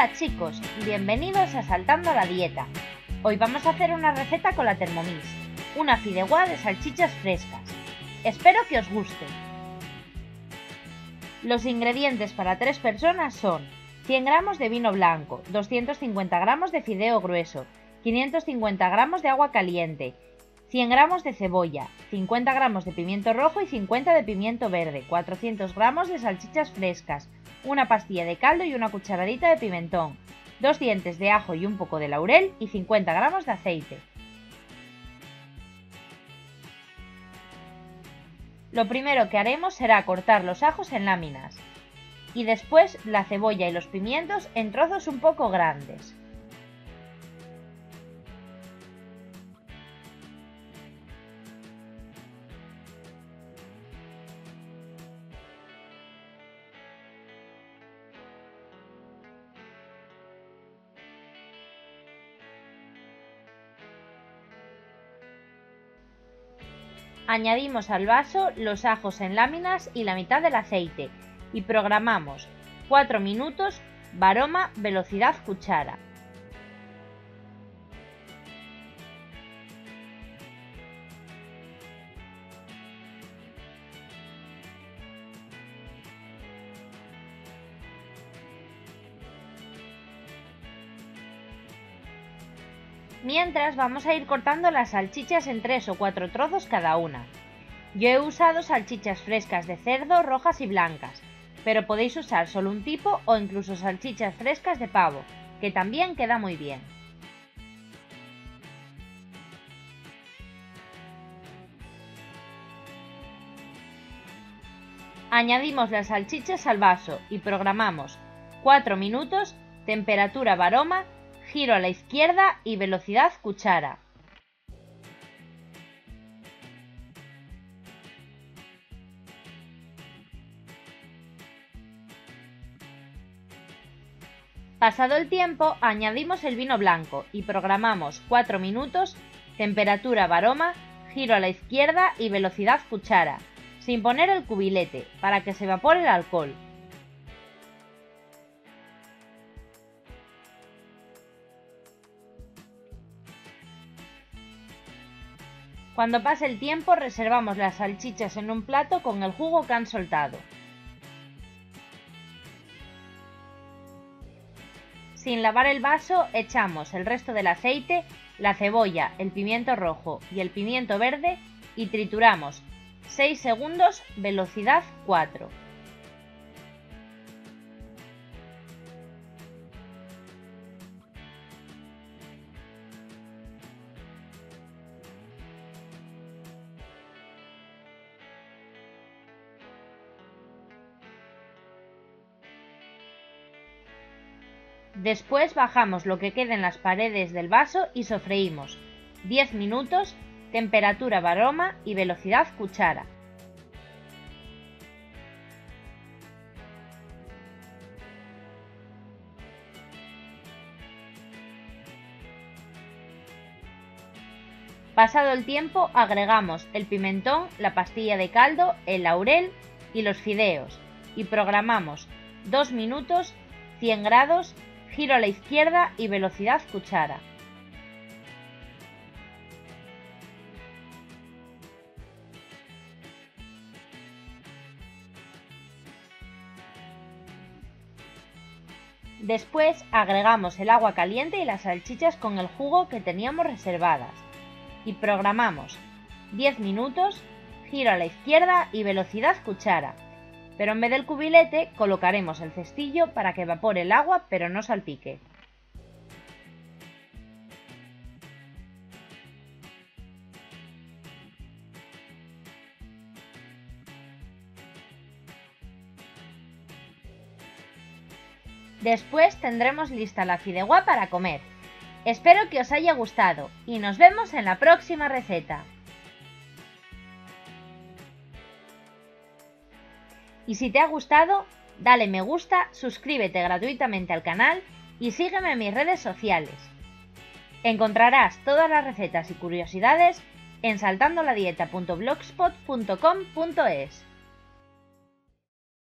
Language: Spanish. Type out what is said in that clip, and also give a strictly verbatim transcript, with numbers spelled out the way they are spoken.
Hola chicos, bienvenidos a Saltando la Dieta. Hoy vamos a hacer una receta con la Thermomix, una fideuá de salchichas frescas. Espero que os guste. Los ingredientes para tres personas son cien gramos de vino blanco, doscientos cincuenta gramos de fideo grueso, quinientos cincuenta gramos de agua caliente, cien gramos de cebolla, cincuenta gramos de pimiento rojo y cincuenta de pimiento verde, cuatrocientos gramos de salchichas frescas, una pastilla de caldo y una cucharadita de pimentón, dos dientes de ajo y un poco de laurel y cincuenta gramos de aceite. Lo primero que haremos será cortar los ajos en láminas y después la cebolla y los pimientos en trozos un poco grandes. Añadimos al vaso los ajos en láminas y la mitad del aceite y programamos cuatro minutos, varoma, velocidad cuchara. Mientras vamos a ir cortando las salchichas en tres o cuatro trozos cada una. Yo he usado salchichas frescas de cerdo, rojas y blancas, pero podéis usar solo un tipo o incluso salchichas frescas de pavo, que también queda muy bien. Añadimos las salchichas al vaso y programamos cuatro minutos, temperatura varoma, giro a la izquierda y velocidad cuchara. Pasado el tiempo, añadimos el vino blanco y programamos cuatro minutos, temperatura varoma, giro a la izquierda y velocidad cuchara, sin poner el cubilete, para que se evapore el alcohol. Cuando pase el tiempo, reservamos las salchichas en un plato con el jugo que han soltado. Sin lavar el vaso, echamos el resto del aceite, la cebolla, el pimiento rojo y el pimiento verde y trituramos seis segundos, velocidad cuatro. Después bajamos lo que quede en las paredes del vaso y sofreímos diez minutos, temperatura varoma y velocidad cuchara. Pasado el tiempo, agregamos el pimentón, la pastilla de caldo, el laurel y los fideos y programamos dos minutos, cien grados, giro a la izquierda y velocidad cuchara. Después agregamos el agua caliente y las salchichas con el jugo que teníamos reservadas y programamos diez minutos, giro a la izquierda y velocidad cuchara. Pero en vez del cubilete colocaremos el cestillo para que evapore el agua pero no salpique. Después tendremos lista la fideuá para comer. Espero que os haya gustado y nos vemos en la próxima receta. Y si te ha gustado, dale me gusta, suscríbete gratuitamente al canal y sígueme en mis redes sociales. Encontrarás todas las recetas y curiosidades en saltando la dieta punto blogspot punto com punto es.